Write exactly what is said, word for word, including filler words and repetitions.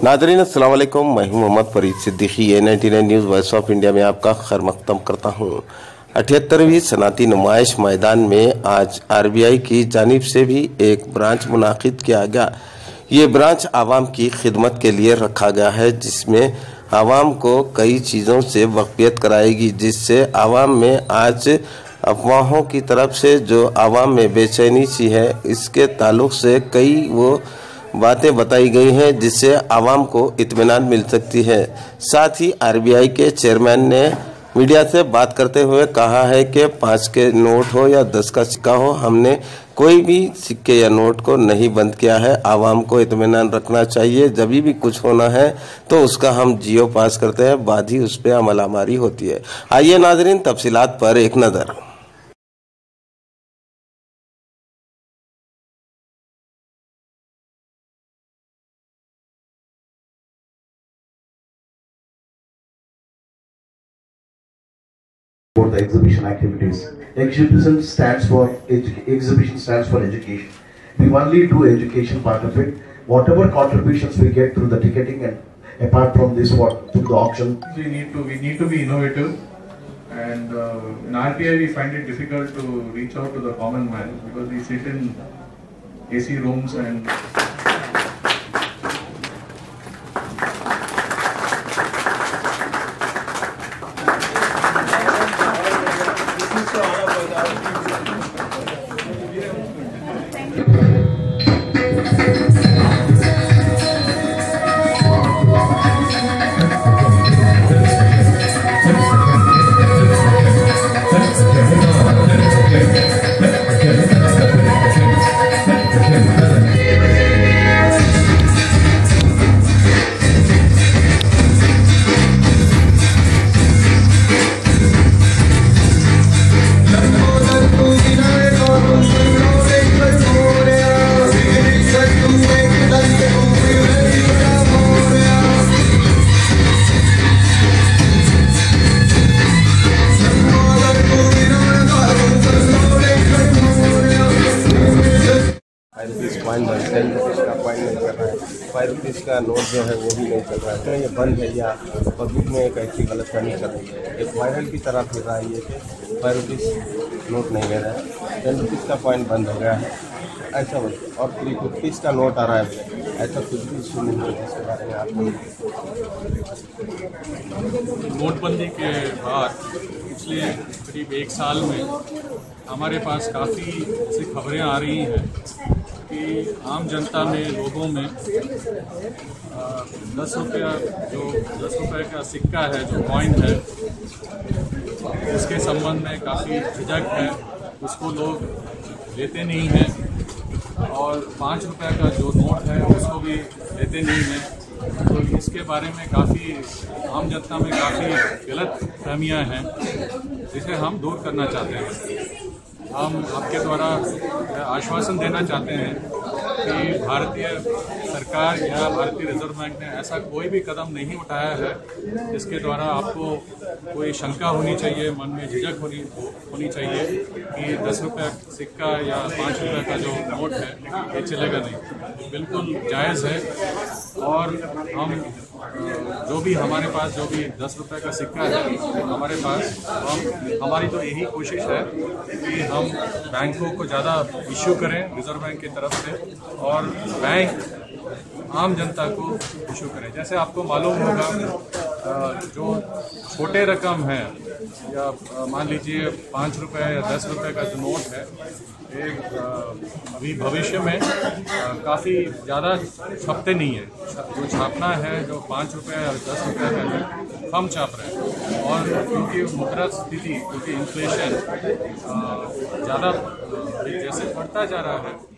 नाज़रीन अस्सलाम वालेकुम, मैं हूं Mohammad Farid Siddiqui. A ninety nine news voice of India में आपका खैर मकदम करता हूं। अठहत्तरवीं सनाती नुमाइश मैदान में आज आरबीआई की जानिब से भी एक ब्रांच मुनाकिद किया गया। ये ब्रांच आवाम की खिदमत के लिए रखा गया है, जिसमें आवाम को कई चीज़ों से वाक़फियत कराएगी, जिससे आवाम में आज अफवाहों की तरफ से जो आवाम में बेचैनी सी है, इसके ताल्लुक़ से कई वो बातें बताई गई हैं जिससे आवाम को इत्मीनान मिल सकती है। साथ ही आरबीआई के चेयरमैन ने मीडिया से बात करते हुए कहा है कि पाँच के नोट हो या दस का सिक्का हो, हमने कोई भी सिक्के या नोट को नहीं बंद किया है। आवाम को इत्मीनान रखना चाहिए, जब भी कुछ होना है तो उसका हम जियो पास करते हैं, बाद ही उस पर अमल आमारी होती है। आइए नाज़रीन, तफसीलात पर एक नज़र। For the exhibition activities. Exhibition stands for edu exhibition stands for education. We only do education part of it. Whatever contributions we get through the ticketing and apart from this, what through the auction. We need to we need to be innovative, and uh, in R T I we find it difficult to reach out to the common man because we sit in A C rooms and. Five rupees ten rupees का coin नहीं चल रहा है, five rupees का note जो है वो भी नहीं चल रहा है। तो ये बंद है या पब्लिक में एक ऐसी गलतफहमी चल रही है, एक वायरल की तरह फिर रहा है ये कि फाइव रुपीज़ नोट नहीं ले रहा है, टेन रुपीज़ का कॉइन बंद हो गया है, ऐसा बोलते। और थ्री रुपीज़ का नोट आ रहा है, ऐसा कुछ भी इशू नहीं है जिसके बारे में आपको। नोटबंदी के बाद पिछले करीब एक साल में हमारे पास काफ़ी ऐसी खबरें आ रही हैं कि आम जनता में, लोगों में दस रुपया जो दस रुपये का सिक्का है, जो कॉइन है, उसके संबंध में काफ़ी झिझक है, उसको लोग लेते नहीं हैं। और पाँच रुपये का जो नोट है उसको भी लेते नहीं हैं। तो इसके बारे में काफ़ी आम जनता में काफ़ी गलत फहमियाँ हैं, जिसे हम दूर करना चाहते हैं। हम आपके द्वारा आश्वासन देना चाहते हैं कि भारतीय सरकार या भारतीय रिजर्व बैंक ने ऐसा कोई भी कदम नहीं उठाया है जिसके द्वारा आपको कोई शंका होनी चाहिए, मन में झिझक होनी होनी चाहिए कि दस रुपये सिक्का या पाँच रुपये का जो नोट है ये चलेगा नहीं। बिल्कुल जायज़ है। और हम जो भी हमारे पास जो भी दस रुपये का सिक्का है हमारे पास, हम हमारी तो यही कोशिश है कि हम बैंकों को ज़्यादा इश्यू करें रिजर्व बैंक की तरफ से, और बैंक आम जनता को इशू करें। जैसे आपको मालूम होगा, जो छोटे रकम है या मान लीजिए पाँच रुपये या दस रुपये का जो नोट है, एक अभी भविष्य में काफ़ी ज़्यादा छपते नहीं है। जो छापना है, जो पाँच रुपये या दस रुपये का है, कम छाप रहे हैं। और क्योंकि मुद्रा स्थिति, क्योंकि इन्फ्लेशन ज़्यादा जैसे बढ़ता जा रहा है,